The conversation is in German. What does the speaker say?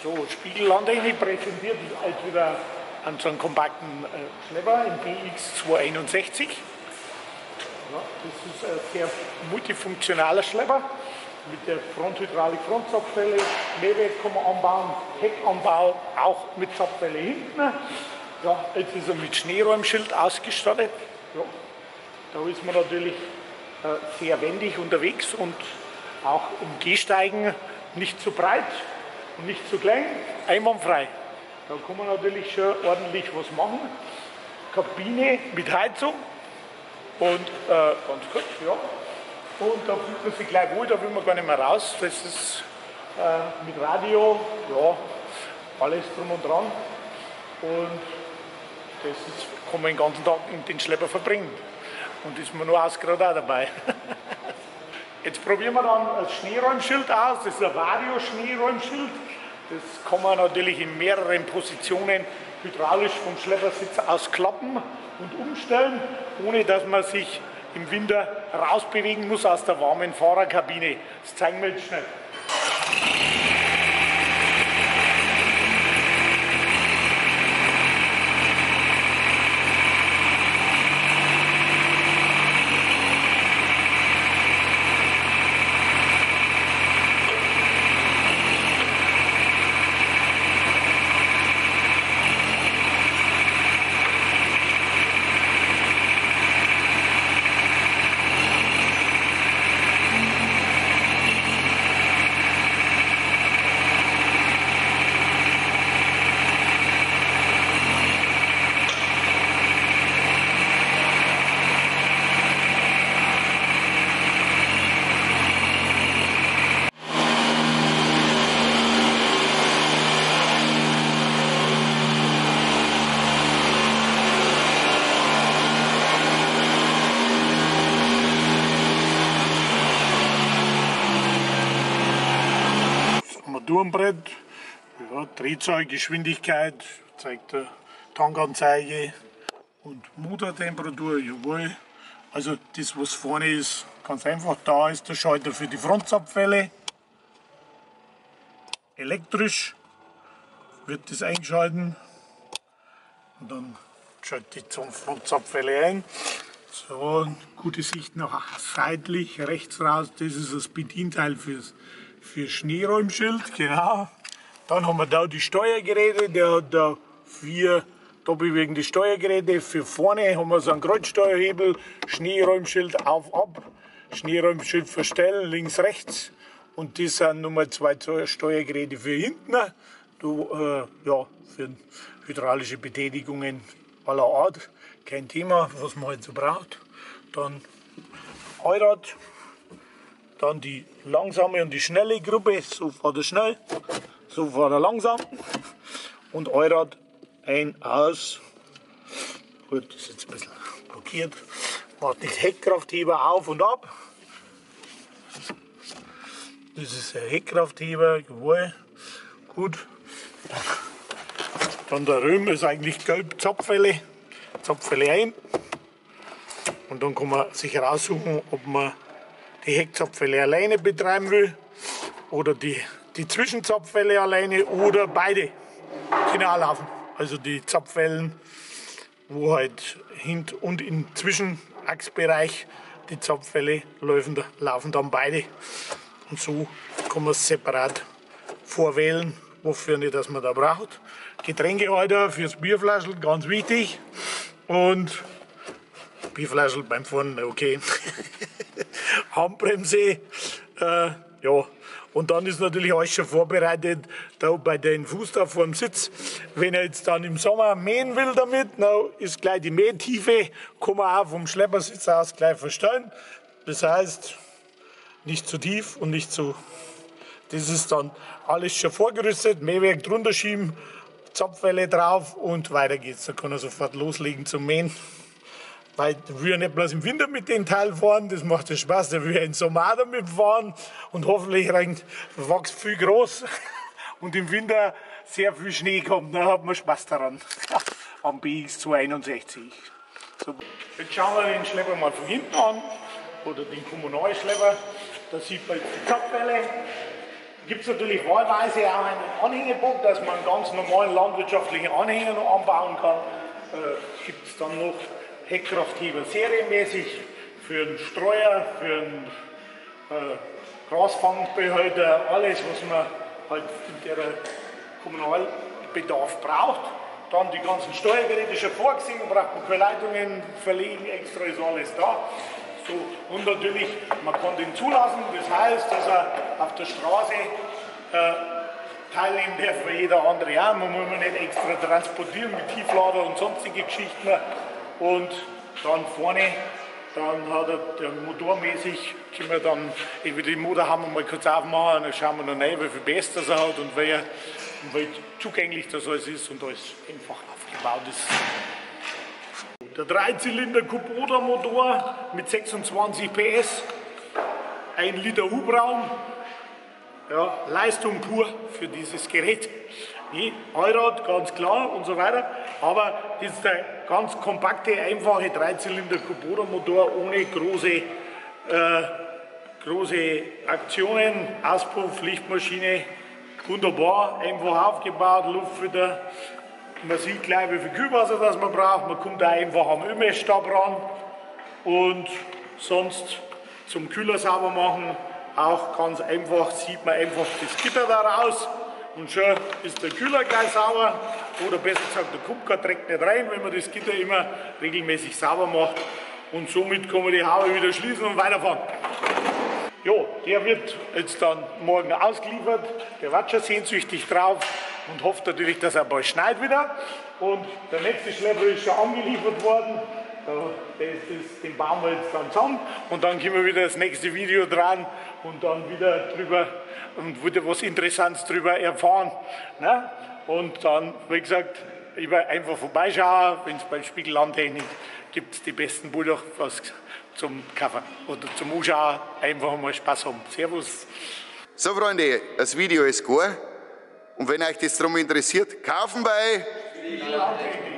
So, Spiegellandeine präsentiert halt wieder an so einem kompakten Schlepper im BX 261. Ja, das ist ein sehr multifunktionaler Schlepper mit der Fronthydraulik, Frontzapfwelle. Mehrwert kann man anbauen, Heckanbau auch mit Zapfwelle hinten. Ja, jetzt ist er mit Schneeräumschild ausgestattet. Ja, da ist man natürlich sehr wendig unterwegs und auch im Gehsteigen nicht zu breit und nicht zu klein, einwandfrei. Da kann man natürlich schon ordentlich was machen. Kabine mit Heizung und ganz kurz, ja. Und da fühlt man sich gleich wohl, da will man gar nicht mehr raus. Das ist mit Radio, ja, alles drum und dran. Und das ist, kann man den ganzen Tag in den Schlepper verbringen. Und ist man nur ausgerade auch dabei. Jetzt probieren wir dann das Schneeräumschild aus. Das ist ein Vario-Schneeräumschild. Das kann man natürlich in mehreren Positionen hydraulisch vom Schleppersitz aus klappen und umstellen, ohne dass man sich im Winter rausbewegen muss aus der warmen Fahrerkabine. Das zeigen wir jetzt schnell. Armaturenbrett, ja, Drehzahl, Geschwindigkeit, zeigt der Tankanzeige und Motortemperatur, jawohl. Also das, was vorne ist, ganz einfach. Da ist der Schalter für die Frontzapfwelle. Elektrisch wird das eingeschalten und dann schaltet die Frontzapfwelle ein. So, gute Sicht nach seitlich, rechts raus, das ist das Bedienteil für Schneeräumschild, genau. Dann haben wir da die Steuergeräte, der hat da 4 doppelwirkende Steuergeräte. Für vorne haben wir so einen Kreuzsteuerhebel, Schneeräumschild auf, ab, Schneeräumschild verstellen, links, rechts. Und das sind nochmal 2 Steuergeräte für hinten, ja, für hydraulische Betätigungen aller Art. Kein Thema, was man halt so braucht. Dann Allrad. Dann die langsame und die schnelle Gruppe, so fährt er schnell, so fährt er langsam. Und Allrad ein, aus. Gut, das ist jetzt ein bisschen blockiert. Macht das Heckkraftheber auf und ab. Das ist ein Heckkraftheber, jawohl. Gut. Dann der Röhm ist eigentlich gelb, Zapfwelle. Zapfwelle ein. Und dann kann man sich raussuchen, ob man die Heckzapfwelle alleine betreiben will oder die Zwischenzapfwelle alleine oder beide können auch laufen. Also die Zapfwellen, wo halt Hint- und im Zwischenachsbereich die Zapfwelle laufen dann beide. Und so kann man es separat vorwählen, wofür nicht, dass man da braucht. Getränkehalter fürs Bierflaschel, ganz wichtig. Und Bierflaschel beim Fahren, okay. Handbremse, ja. Und dann ist natürlich alles schon vorbereitet, da bei den Fuß da vor dem Sitz. Wenn er jetzt dann im Sommer mähen will damit, dann ist gleich die Mähtiefe, kann man auch vom Schleppersitz aus gleich verstellen. Das heißt, nicht zu tief und nicht zu. Das ist dann alles schon vorgerüstet, Mähwerk drunter schieben, Zapfwelle drauf und weiter geht's. Da kann er sofort loslegen zum Mähen. Weil der will ja nicht bloß im Winter mit dem Teil fahren, das macht ja Spaß, der will ja im Sommer auch damit fahren und hoffentlich wächst viel groß und im Winter sehr viel Schnee kommt, dann hat man Spaß daran, am BX 261. So, jetzt schauen wir den Schlepper mal von hinten an, oder den Kommunalschlepper, da sieht man jetzt die Zapfwelle, Gibt es natürlich wahlweise auch einen Anhängebock, dass man einen ganz normalen landwirtschaftlichen Anhänger noch anbauen kann. Gibt es dann noch Heckkraftheber serienmäßig für einen Streuer, für einen Grasfangbehälter, alles, was man halt in der Kommunalbedarf braucht. Dann die ganzen Steuergeräte schon vorgesehen, braucht man keine Leitungen verlegen, extra ist alles da. So, und natürlich, man kann den zulassen, das heißt, dass er auf der Straße teilnehmen darf, wie jeder andere auch. Man muss nicht extra transportieren mit Tieflader und sonstige Geschichten. Und dann vorne, dann hat er der motormäßig, können wir dann über den Motor haben wir mal kurz aufmachen, dann schauen wir noch rein, wie viel PS das er hat und wie zugänglich das alles ist und alles einfach aufgebaut ist. Der 3-Zylinder Kubota-Motor mit 26 PS, 1 Liter Hubraum, ja, Leistung pur für dieses Gerät. Nee, Allrad, ganz klar und so weiter, aber das ist der ganz kompakte, einfache 3-Zylinder Kubota-Motor ohne große Aktionen, Auspuff, Lichtmaschine, wunderbar, einfach aufgebaut, Luftfilter. Man sieht gleich, wie viel Kühlwasser das man braucht. Man kommt da einfach am Ölmessstab ran. Und sonst zum Kühler sauber machen, auch ganz einfach, sieht man einfach das Gitter da raus. Und schon ist der Kühler gleich sauber. Oder besser gesagt, der Kupfer trägt nicht rein, wenn man das Gitter immer regelmäßig sauber macht. Und somit kann man die Haube wieder schließen und weiterfahren. Jo, der wird jetzt dann morgen ausgeliefert. Der wartet schon sehnsüchtig drauf und hofft natürlich, dass er bald schneit wieder. Und der nächste Schlepper ist schon angeliefert worden. Den bauen wir jetzt dann zusammen und dann können wir wieder das nächste Video dran und dann wieder drüber und wieder was Interessantes drüber erfahren. Ne? Und dann, wie gesagt, einfach vorbeischauen, wenn es bei Spiegellandtechnik gibt es die besten Bulldog zum Kaufen oder zum Anschauen, einfach mal Spaß haben. Servus. So Freunde, das Video ist gut und wenn euch das darum interessiert, kaufen bei Spiegellandtechnik.